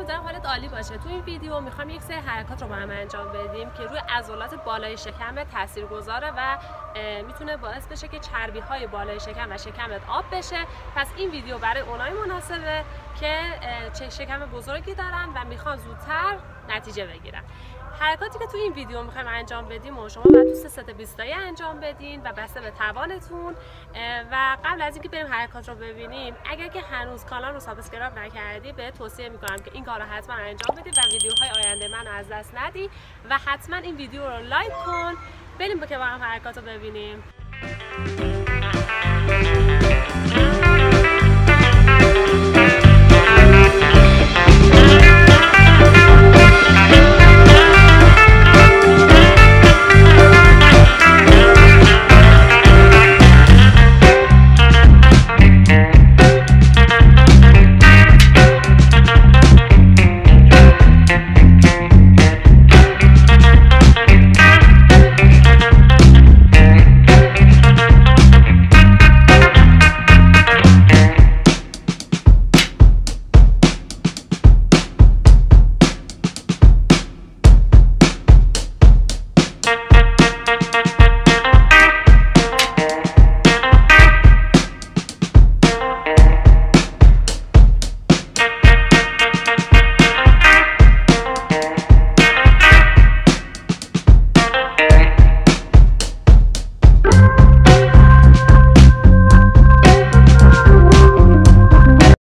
امیدوارم حالت عالی باشه. تو این ویدیو میخوام یک سری حرکات رو با هم انجام بدیم که روی عضلات بالای شکمت تاثیرگذاره و میتونه باعث بشه که چربی های بالای شکم و شکمت آب بشه. پس این ویدیو برای اونایی مناسبه که شکم بزرگی دارن و میخوان زودتر نتیجه بگیرن. حرکاتی که تو این ویدیو میخوایم انجام بدیم و شما باید تو 3 ست 20 تایی انجام بدین و بسته به توانتون. و قبل از اینکه بریم حرکات رو ببینیم، اگر که هنوز کانال رو سابسکرایب نکردی، به توصیه میکنم که این کار رو حتما انجام بدی و ویدیوهای آینده من رو از دست ندی و حتما این ویدیو رو لایک کن. بریم که با هم حرکات رو ببینیم.